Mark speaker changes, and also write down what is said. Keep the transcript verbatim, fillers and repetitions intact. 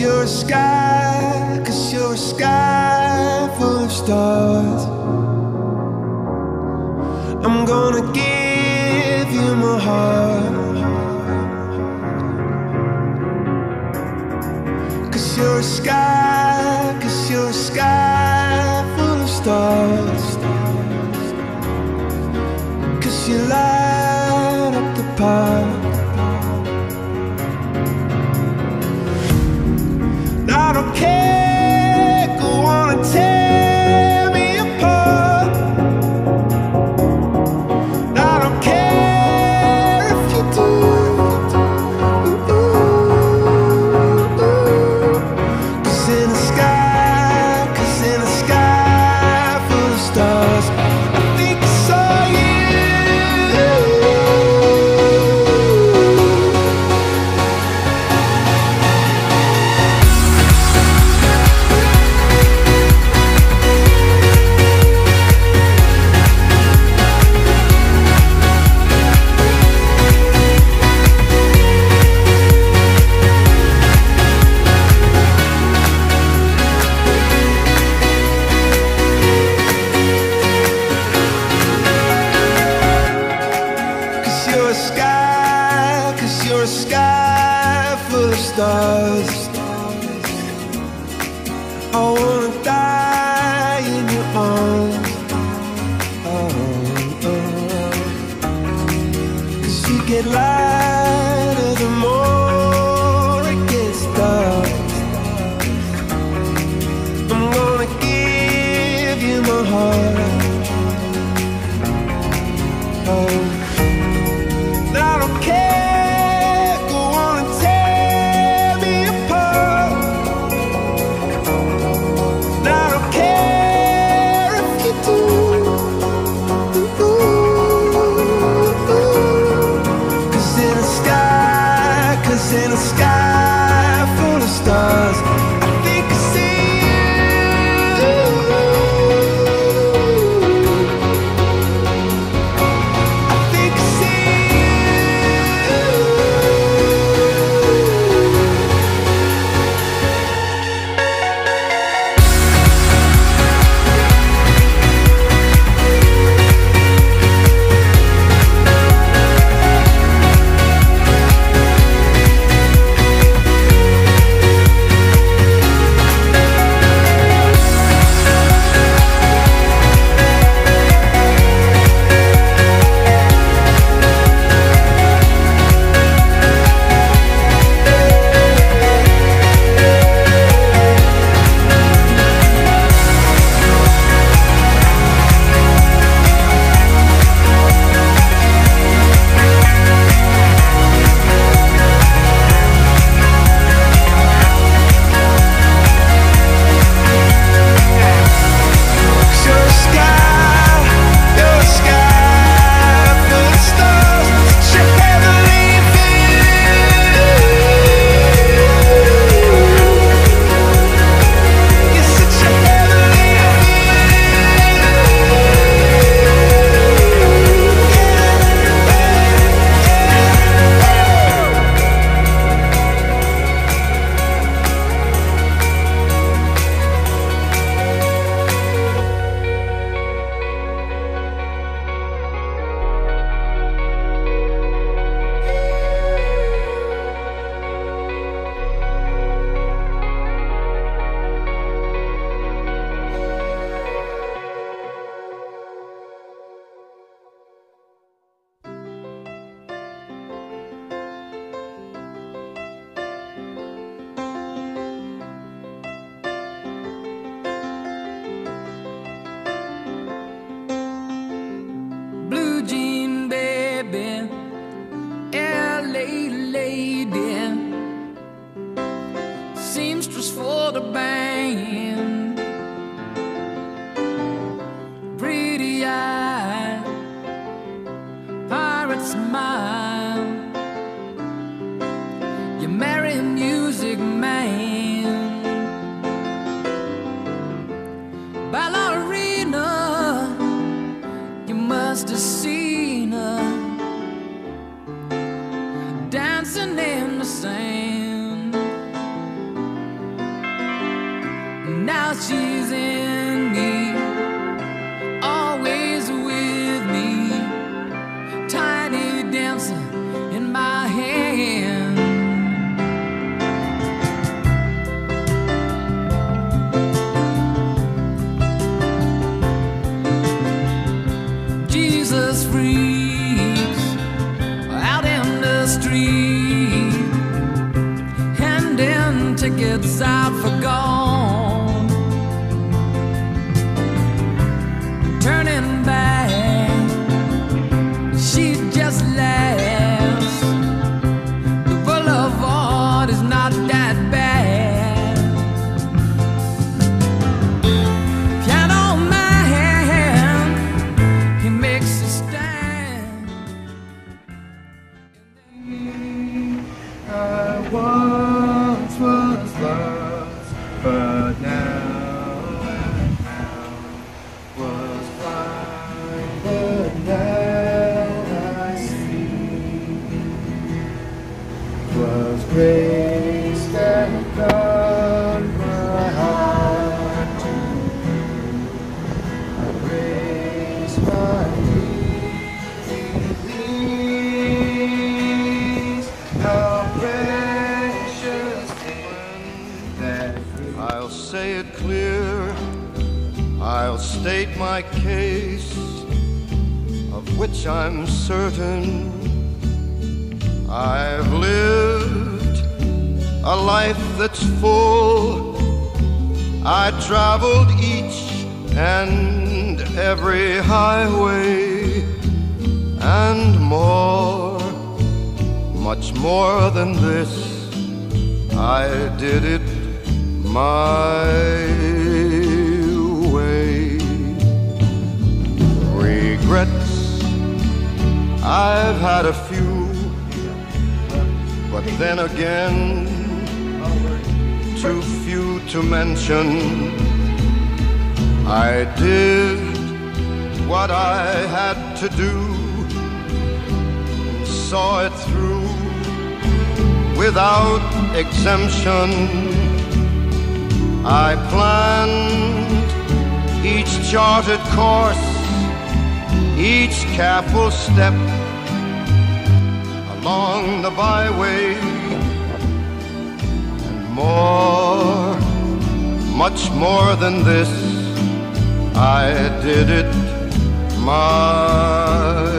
Speaker 1: you're a sky, cause you're a sky full of stars. I'm gonna give you my heart, cause you're a sky, cause you're a sky full of stars. Cause you light up the park. I don't care, go on and tear me apart. I don't care if you do. Cause in the sky, cause in the sky full of stars, I think I saw you. You're a sky, cause you're a sky full of stars. I wanna die in your arms. Oh, oh. Cause you get lighter the more it gets dark. I'm gonna give you my heart. Oh, I don't care, go on and tear me apart. I don't care if you do. Cause in the sky, cause in the sky full of stars, I think I see you. I think I see
Speaker 2: for the band, pretty eye, pirate smile. You marry a music man, ballerina. You must have seen her dancing in the sand. she's in me, always with me, tiny dancer in my hand. Jesus freaks out in the street, handing tickets out for gone, turning back, she just laughs. The boulevard is not that bad. Piano man, he makes a stand.
Speaker 1: I once was lost, but now and now was blind, but now I see. 'Twas grace that taught my heart to embrace my knees. How precious when that I'll say it clear, I'll state my case, of which I'm certain. I've lived a life that's full. I traveled each and every highway and more, much more than this. I did it my way. Regrets, I've had a few, but then again, too few to mention. I did what I had to do and saw it through without exemption. I planned each charted course, each careful step along the byway, and more, much more than this, I did it my